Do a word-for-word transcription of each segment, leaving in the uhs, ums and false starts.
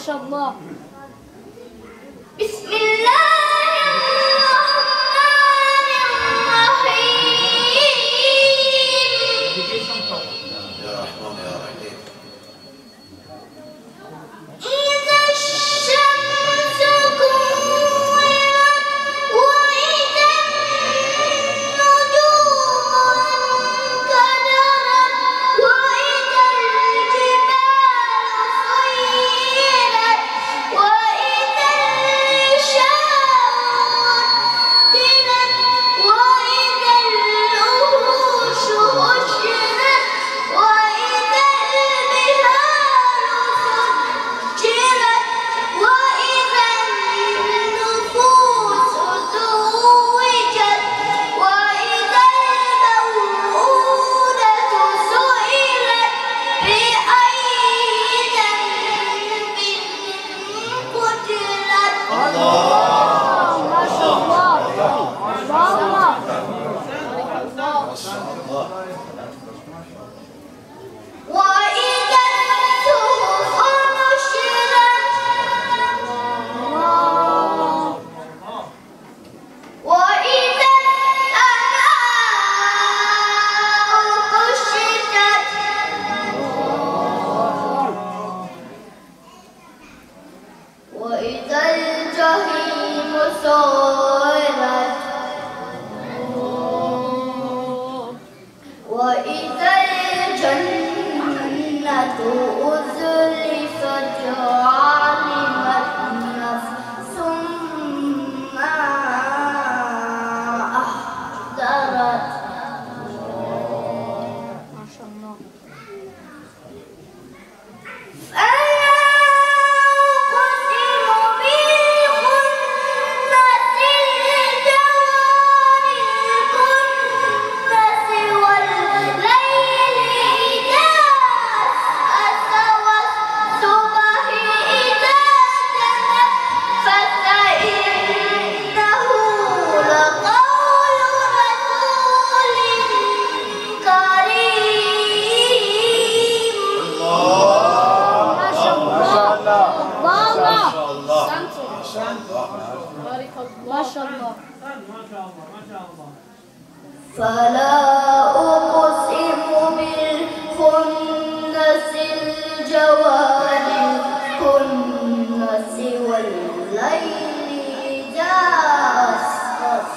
شاء الله. بسم الله الرحمن الرحيم. يا رحمن يا رحيم. إذا الشمس كورت وإذا النجوم انكدرت وإذا الجبال سيرت وإذا العشار عطلت وإذا الوحوش حشرت وإذا البحار سجرت وإذا النفوس زوجت وإذا الموءودة سئلت بأي ذنب قتلت. ما شاء الله. والله. وإذا الصحف نشرت وإذا السماء كشطت وإذا الجحيم سعرت وإذا الجنة أزلفت علمت نفس ما أحضرت. ما شاء الله. فلا أقسم بالخنس الجوار الكنس والليل إذا عسعس والصبح إذا تنفس إنه لقول رسول كريم. ما شاء الله. والله. ما شاء الله. فلا أقسم بالخنس الجوار الكنس والليل إذا عسعس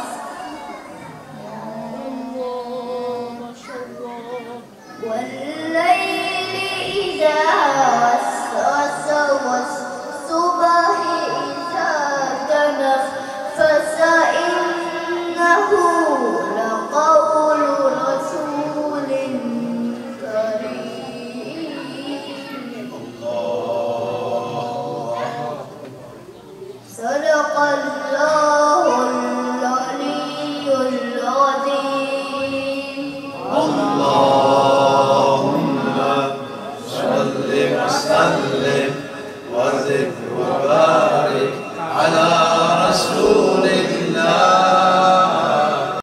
ما شاء الله. والليل إذا عسعس والصبح إذا تنفس إنه لقول رسول كريم. صدق الله العلي العظيم. اللهم صل وسلم وزد وبارك على رسول